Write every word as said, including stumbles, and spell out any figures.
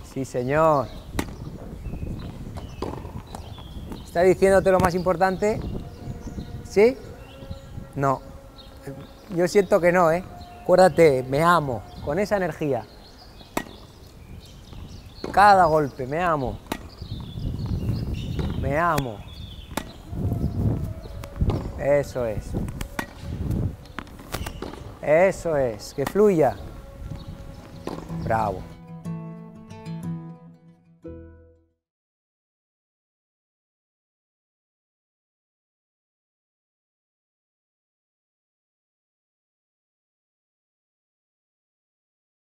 Sí, señor. ¿Está diciéndote lo más importante? ¿Sí? No. Yo siento que no, ¿eh? Acuérdate, me amo, con esa energía. Cada golpe, me amo. Me amo. Eso es. Eso es, que fluya. Bravo.